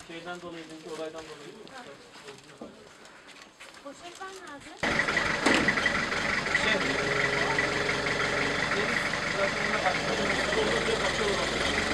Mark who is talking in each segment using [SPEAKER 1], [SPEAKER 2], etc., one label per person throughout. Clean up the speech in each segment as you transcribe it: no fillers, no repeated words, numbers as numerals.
[SPEAKER 1] Şeyden dolayı, dünkü olaydan dolayı.
[SPEAKER 2] Poşetler nerede?
[SPEAKER 1] Deniz zaten ona açmadığımız olur diye bakıyorlar.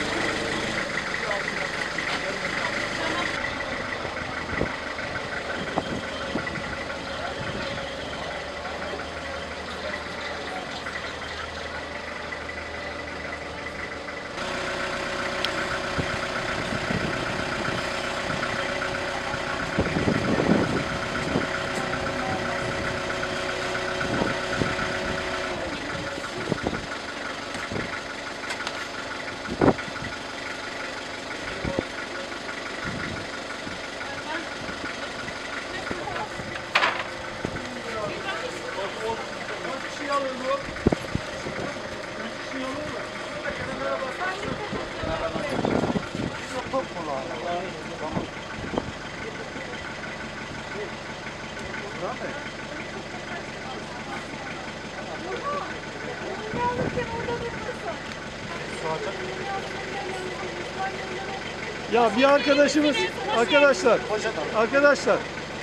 [SPEAKER 3] Ya bir arkadaşımız, arkadaşlar.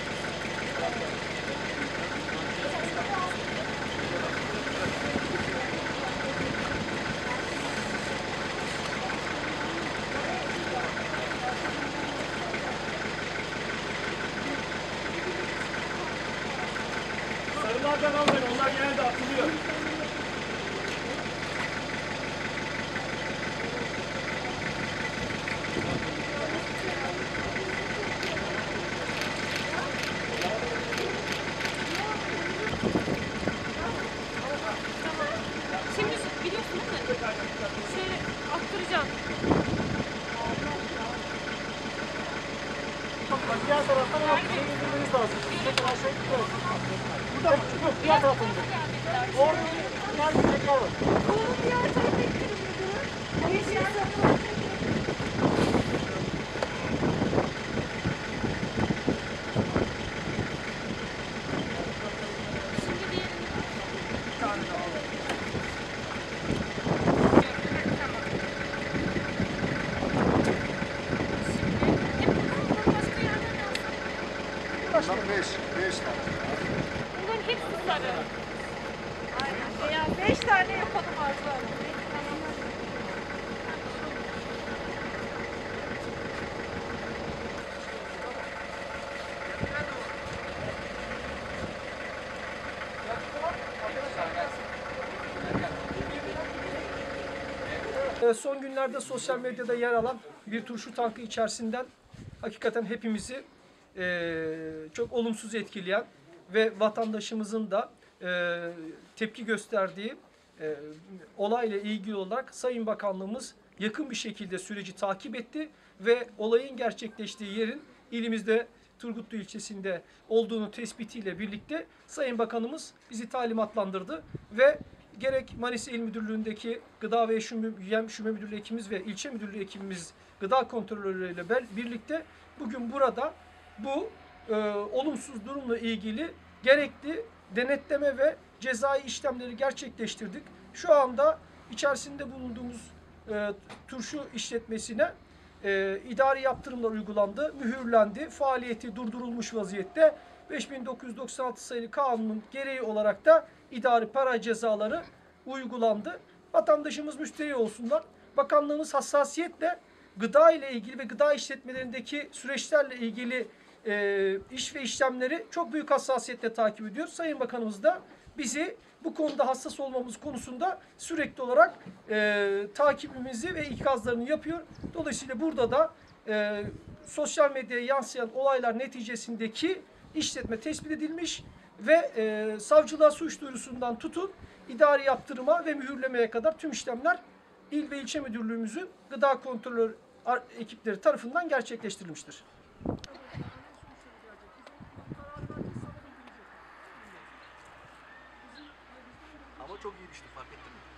[SPEAKER 1] Sarılardan almayın, onlar genelde atılıyor.
[SPEAKER 2] Şimdi biliyorsun değil mi? Şöyle attıracağım.
[SPEAKER 1] Diğer taraftan ama bir şey indirmeniz lazım. Tekrar aşağı gidiyoruz. Burada yok, diğer tarafa indir. Orada nerede tekrar var?
[SPEAKER 2] Oğlum diğer tarafa ittirin müdürü. Yeşil sapı. Şimdi diğerini. Bir tane daha alalım.
[SPEAKER 4] Bunlar 5 tane.
[SPEAKER 2] Bunların hepsi sarı.
[SPEAKER 5] Aynen. Yani 5 tane yapalım Arzu Hanım.
[SPEAKER 3] Son günlerde sosyal medyada yer alan bir turşu tankı içerisinden hakikaten hepimizi çok olumsuz etkileyen ve vatandaşımızın da tepki gösterdiği olayla ilgili olarak Sayın Bakanlığımız yakın bir şekilde süreci takip etti ve olayın gerçekleştiği yerin ilimizde Turgutlu ilçesinde olduğunu tespitiyle birlikte Sayın Bakanımız bizi talimatlandırdı ve gerek Manisa İl Müdürlüğü'ndeki Gıda ve Yem Şube Müdürlüğü ekibimiz ve ilçe müdürlüğü ekibimiz gıda kontrolörleriyle birlikte bugün burada bu olumsuz durumla ilgili gerekli denetleme ve cezai işlemleri gerçekleştirdik. Şu anda içerisinde bulunduğumuz turşu işletmesine idari yaptırımlar uygulandı, mühürlendi, faaliyeti durdurulmuş vaziyette. 5996 sayılı kanunun gereği olarak da idari para cezaları uygulandı. Vatandaşımız müşteri olsunlar. Bakanlığımız hassasiyetle gıda ile ilgili ve gıda işletmelerindeki süreçlerle ilgili iş ve işlemleri çok büyük hassasiyetle takip ediyor. Sayın Bakanımız da bizi bu konuda hassas olmamız konusunda sürekli olarak takibimizi ve ikazlarını yapıyor. Dolayısıyla burada da sosyal medyaya yansıyan olaylar neticesindeki işletme tespit edilmiş ve savcılığa suç duyurusundan tutun idari yaptırıma ve mühürlemeye kadar tüm işlemler İl ve ilçe müdürlüğümüzün gıda kontrolör ekipleri tarafından gerçekleştirilmiştir.
[SPEAKER 4] Ama çok iyi pişti, fark ettin mi?